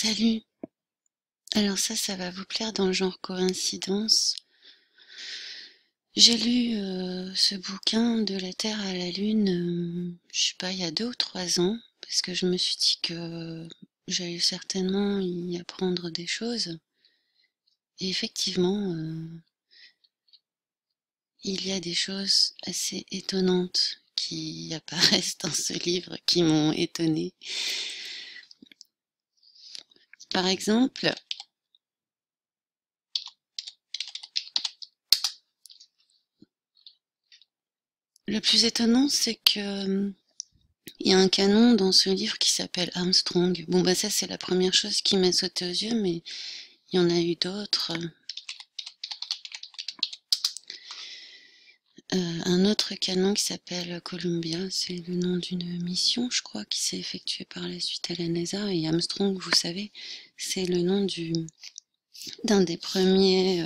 Salut. Alors ça va vous plaire dans le genre coïncidence. J'ai lu ce bouquin de la Terre à la Lune, je sais pas, il y a 2 ou 3 ans, parce que je me suis dit que j'allais certainement y apprendre des choses. Et effectivement, il y a des choses assez étonnantes qui apparaissent dans ce livre qui m'ont étonnée. Par exemple, le plus étonnant, c'est que il y a un canon dans ce livre qui s'appelle Armstrong. Bon, bah ça, c'est la première chose qui m'a sauté aux yeux, mais il y en a eu d'autres. Un autre canon qui s'appelle Columbia, c'est le nom d'une mission, je crois, qui s'est effectuée par la suite à la NASA. Et Armstrong, vous savez, c'est le nom d'un des premiers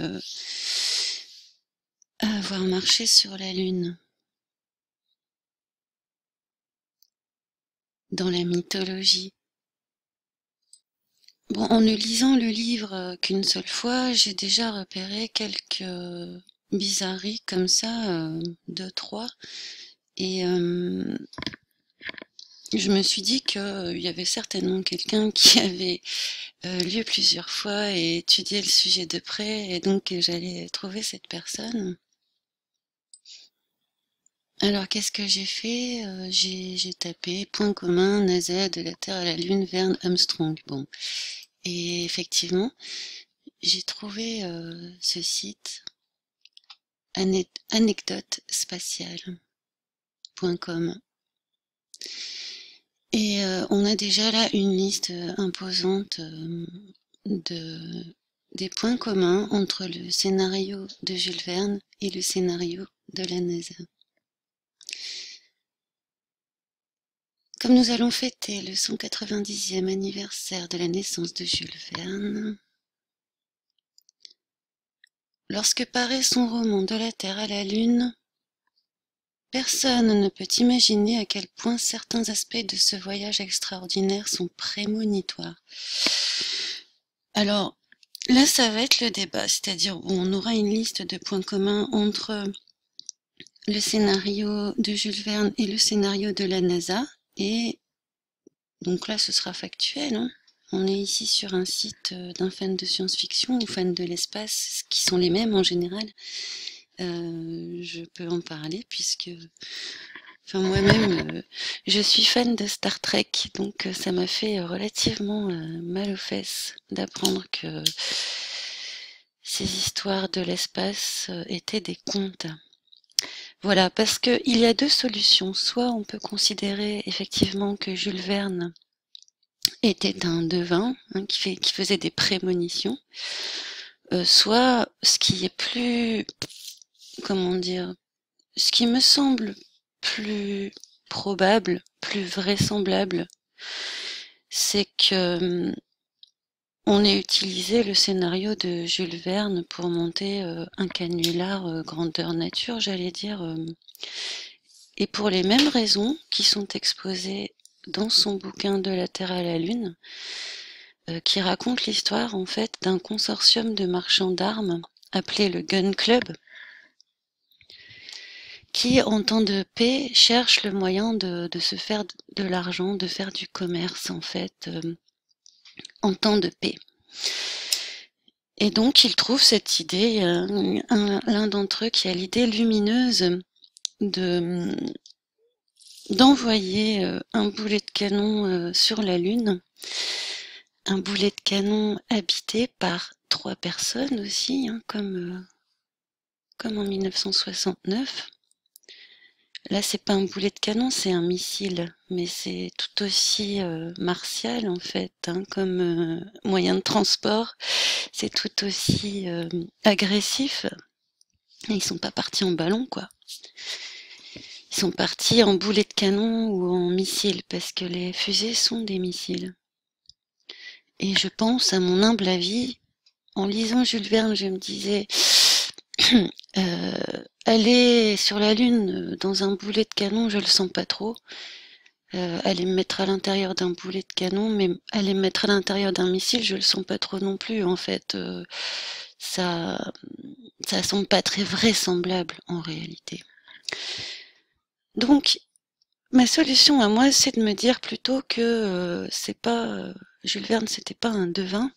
à avoir marché sur la Lune. Dans la mythologie. Bon, en ne lisant le livre qu'une seule fois, j'ai déjà repéré quelques bizarreries comme ça, 2, 3, et je me suis dit qu'il y avait certainement quelqu'un qui avait lu plusieurs fois et étudié le sujet de près, et donc j'allais trouver cette personne. Alors qu'est-ce que j'ai fait? J'ai tapé point commun NASA de la Terre à la Lune Verne Armstrong. Bon, et effectivement, j'ai trouvé ce site anecdotespatiale.com, et on a déjà là une liste imposante des points communs entre le scénario de Jules Verne et le scénario de la NASA. Comme nous allons fêter le 190e anniversaire de la naissance de Jules Verne, lorsque paraît son roman De la Terre à la Lune, personne ne peut imaginer à quel point certains aspects de ce voyage extraordinaire sont prémonitoires. Alors, là, ça va être le débat, c'est-à-dire on aura une liste de points communs entre le scénario de Jules Verne et le scénario de la NASA, et donc là, ce sera factuel, hein. On est ici sur un site d'un fan de science-fiction ou fan de l'espace, qui sont les mêmes en général. Je peux en parler puisque, enfin moi-même, je suis fan de Star Trek, donc ça m'a fait relativement mal aux fesses d'apprendre que ces histoires de l'espace étaient des contes. Voilà, parce que il y a 2 solutions. Soit on peut considérer effectivement que Jules Verne était un devin, hein, qui faisait des prémonitions, soit ce qui est plus, comment dire, ce qui me semble plus probable, plus vraisemblable, c'est que on ait utilisé le scénario de Jules Verne pour monter un canular grandeur nature, j'allais dire, et pour les mêmes raisons qui sont exposées dans son bouquin De la Terre à la Lune, qui raconte l'histoire en fait d'un consortium de marchands d'armes appelé le Gun Club, qui en temps de paix cherche le moyen de se faire de l'argent, de faire du commerce en fait, en temps de paix. Et donc ils trouvent cette idée, l'un d'entre eux qui a l'idée lumineuse d'envoyer un boulet de canon sur la Lune, un boulet de canon habité par 3 personnes aussi, hein, comme en 1969. Là, c'est pas un boulet de canon, c'est un missile, mais c'est tout aussi martial en fait, hein, comme moyen de transport. C'est tout aussi agressif. Et ils sont pas partis en ballon, quoi. Ils sont partis en boulet de canon ou en missile, parce que les fusées sont des missiles. Et je pense, à mon humble avis, en lisant Jules Verne, je me disais, aller sur la Lune dans un boulet de canon, je le sens pas trop. aller me mettre à l'intérieur d'un boulet de canon, mais aller me mettre à l'intérieur d'un missile, je le sens pas trop non plus, en fait. Ça, ça semble pas très vraisemblable en réalité. Donc, ma solution à moi, c'est de me dire plutôt que c'est pas Jules Verne, c'était pas un devin.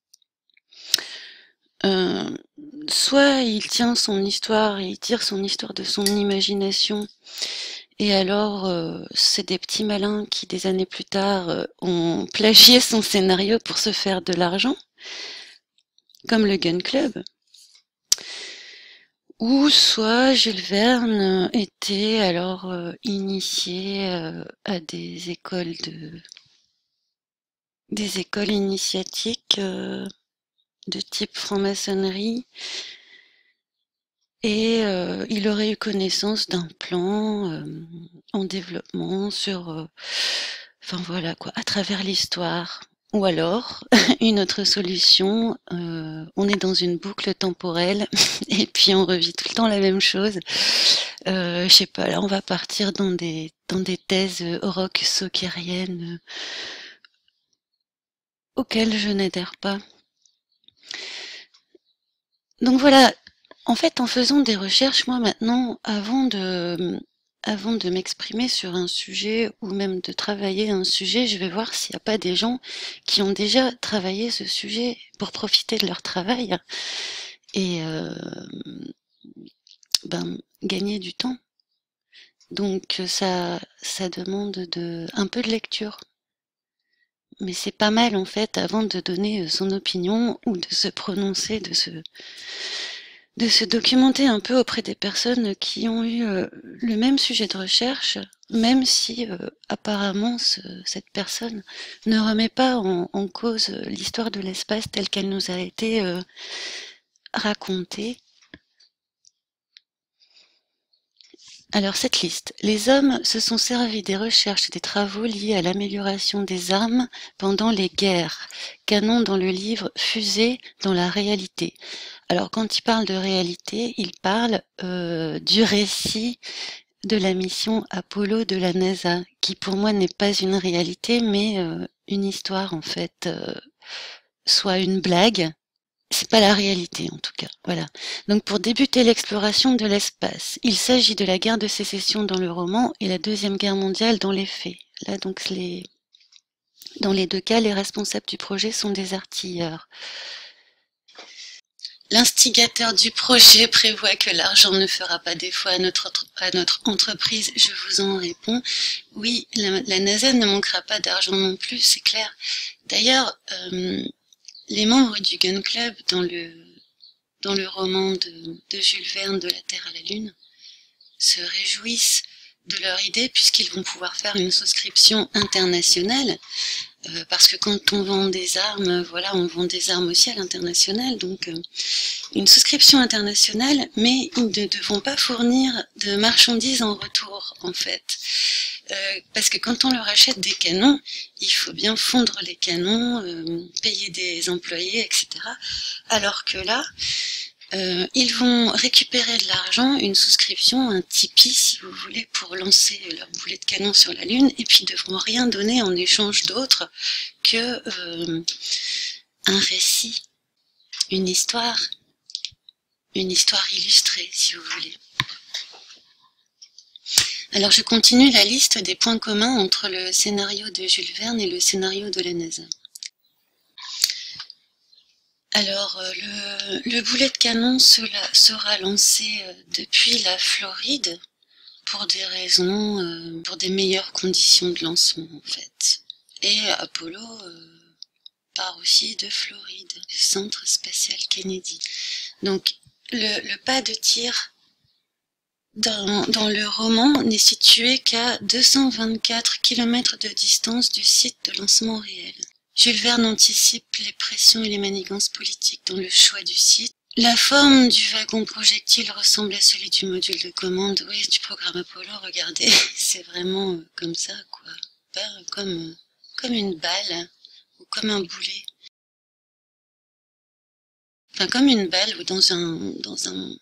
Euh, Soit il tient son histoire et il tire son histoire de son imagination, et alors c'est des petits malins qui, des années plus tard, ont plagié son scénario pour se faire de l'argent, comme le Gun Club. Ou soit Jules Verne était alors initié à des écoles initiatiques de type franc-maçonnerie, et il aurait eu connaissance d'un plan en développement sur, enfin voilà quoi, à travers l'histoire. Ou alors, une autre solution, on est dans une boucle temporelle et puis on revit tout le temps la même chose. Je sais pas, là on va partir dans des thèses rock-sockeriennes auxquelles je n'adhère pas. Donc voilà, en fait, en faisant des recherches, moi maintenant, avant de m'exprimer sur un sujet ou même de travailler un sujet, je vais voir s'il n'y a pas des gens qui ont déjà travaillé ce sujet pour profiter de leur travail et gagner du temps. Donc ça demande un peu de lecture. Mais c'est pas mal en fait avant de donner son opinion ou de se prononcer, de se documenter un peu auprès des personnes qui ont eu le même sujet de recherche, même si apparemment cette personne ne remet pas en cause l'histoire de l'espace telle qu'elle nous a été racontée. Alors cette liste. Les hommes se sont servis des recherches et des travaux liés à l'amélioration des armes pendant les guerres. Canon dans le livre Fusée dans la réalité. Alors quand il parle de réalité, il parle du récit de la mission Apollo de la NASA, qui pour moi n'est pas une réalité, mais une histoire en fait, soit une blague. C'est pas la réalité en tout cas. Voilà. Donc pour débuter l'exploration de l'espace, il s'agit de la guerre de sécession dans le roman et la Deuxième Guerre mondiale dans les faits. Là donc dans les deux cas, les responsables du projet sont des artilleurs. L'instigateur du projet prévoit que l'argent ne fera pas défaut à notre entreprise. Je vous en réponds. Oui, la NASA ne manquera pas d'argent non plus, c'est clair. D'ailleurs, les membres du Gun Club dans le roman de Jules Verne de la Terre à la Lune se réjouissent de leur idée puisqu'ils vont pouvoir faire une souscription internationale. Parce que quand on vend des armes, voilà, on vend des armes aussi à l'international, donc une souscription internationale, mais ils ne devront pas fournir de marchandises en retour, en fait. Parce que quand on leur achète des canons, il faut bien fondre les canons, payer des employés, etc. Alors que là, ils vont récupérer de l'argent, une souscription, un Tipeee si vous voulez, pour lancer leur boulet de canon sur la Lune, et puis ils ne devront rien donner en échange d'autre que un récit, une histoire illustrée si vous voulez. Alors je continue la liste des points communs entre le scénario de Jules Verne et le scénario de la NASA. Alors, le boulet de canon sera lancé depuis la Floride pour des raisons, pour des meilleures conditions de lancement en fait. Et Apollo part aussi de Floride, du centre spatial Kennedy. Donc, le pas de tir dans le roman n'est situé qu'à 224 km de distance du site de lancement réel. Jules Verne anticipe les pressions et les manigances politiques dans le choix du site. La forme du wagon projectile ressemble à celui du module de commande, oui, du programme Apollo, regardez, c'est vraiment comme ça, quoi. Pas comme une balle, ou comme un boulet. Enfin, comme une balle ou dans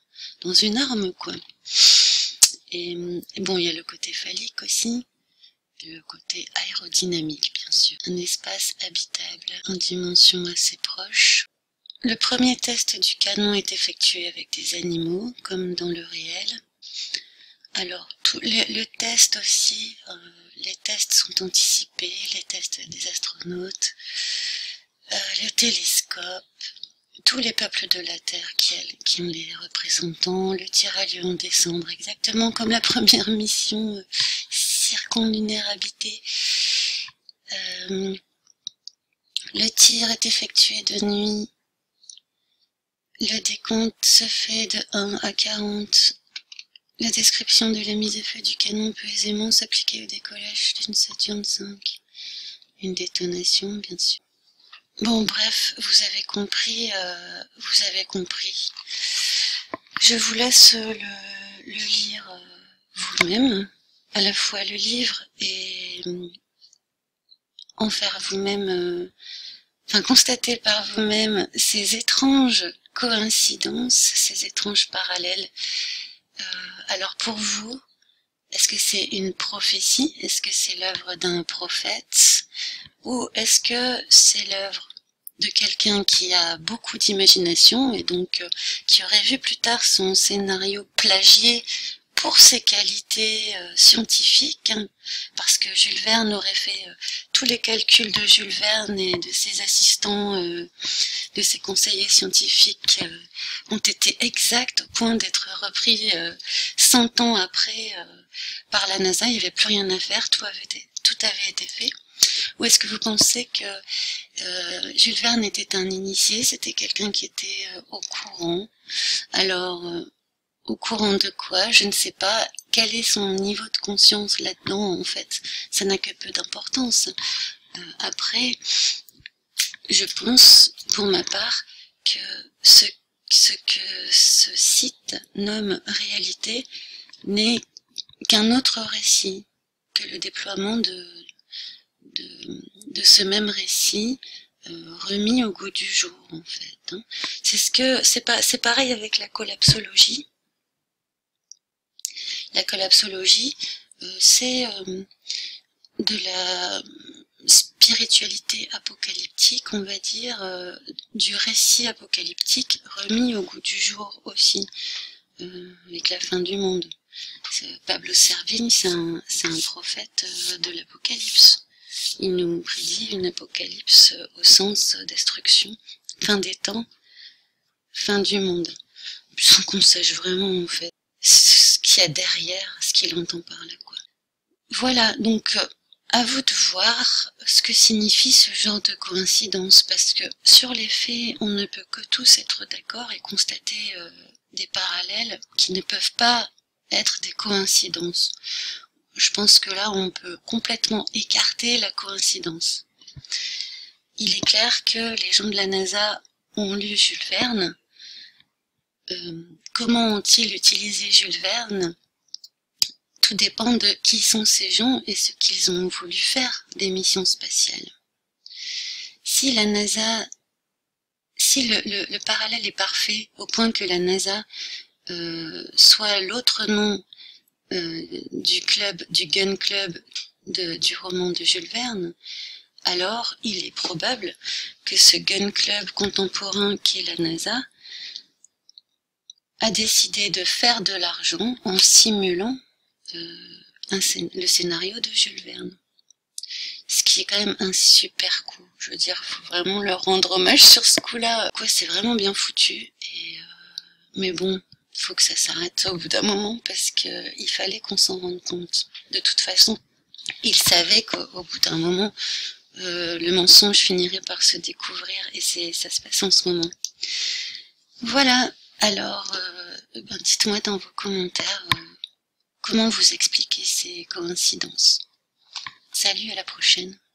une arme, quoi. Et bon, il y a le côté phallique aussi. le côté aérodynamique, bien sûr. Un espace habitable en dimension assez proche. Le premier test du canon est effectué avec des animaux, comme dans le réel. Alors, le test aussi, les tests sont anticipés, les tests des astronautes, le télescope, tous les peuples de la Terre qui ont les représentants. Le tir a lieu en décembre, exactement comme la première mission circonlunaire habitée. Le tir est effectué de nuit. Le décompte se fait de 1 à 40. La description de la mise à feu du canon peut aisément s'appliquer au décollage d'une Saturne V. Une détonation, bien sûr. Bon, bref, vous avez compris. Je vous laisse le lire vous-même, à la fois le livre et en faire vous-même, constater par vous-même ces étranges coïncidences, ces étranges parallèles. Alors pour vous, est-ce que c'est une prophétie? Est-ce que c'est l'œuvre d'un prophète? Ou est-ce que c'est l'œuvre de quelqu'un qui a beaucoup d'imagination et donc qui aurait vu plus tard son scénario plagié pour ses qualités scientifiques, hein, parce que Jules Verne aurait fait tous les calculs de Jules Verne et de ses assistants, de ses conseillers scientifiques ont été exacts au point d'être repris 100 ans après par la NASA. Il n'y avait plus rien à faire, tout avait été fait. Ou est-ce que vous pensez que Jules Verne était un initié, c'était quelqu'un qui était au courant? Alors, au courant de quoi? Je ne sais pas. Quel est son niveau de conscience là-dedans, en fait? Ça n'a que peu d'importance. Après, je pense, pour ma part, que ce que ce site nomme réalité n'est qu'un autre récit, que le déploiement de ce même récit remis au goût du jour, en fait. Hein. C'est pareil avec la collapsologie. La collapsologie, c'est de la spiritualité apocalyptique, on va dire, du récit apocalyptique remis au goût du jour aussi, avec la fin du monde. Pablo Servigne, c'est un prophète de l'apocalypse. Il nous prédit une apocalypse au sens destruction, fin des temps, fin du monde, sans qu'on sache vraiment en fait ce qu'il y a derrière, ce qu'il entend par là, quoi. Voilà, donc à vous de voir ce que signifie ce genre de coïncidence, parce que sur les faits, on ne peut que tous être d'accord et constater des parallèles qui ne peuvent pas être des coïncidences. Je pense que là, on peut complètement écarter la coïncidence. Il est clair que les gens de la NASA ont lu Jules Verne. Comment ont-ils utilisé Jules Verne? Tout dépend de qui sont ces gens et ce qu'ils ont voulu faire des missions spatiales. Si la NASA, si le parallèle est parfait au point que la NASA soit l'autre nom du Gun Club du roman de Jules Verne, alors il est probable que ce Gun Club contemporain qu'est la NASA a décidé de faire de l'argent en simulant le scénario de Jules Verne. Ce qui est quand même un super coup. Je veux dire, faut vraiment leur rendre hommage sur ce coup-là. Quoi, c'est vraiment bien foutu. Mais bon, faut que ça s'arrête au bout d'un moment parce qu'il fallait qu'on s'en rende compte. De toute façon, ils savaient qu'au bout d'un moment, le mensonge finirait par se découvrir et ça se passe en ce moment. Voilà, alors dites-moi dans vos commentaires comment vous expliquez ces coïncidences. Salut, à la prochaine.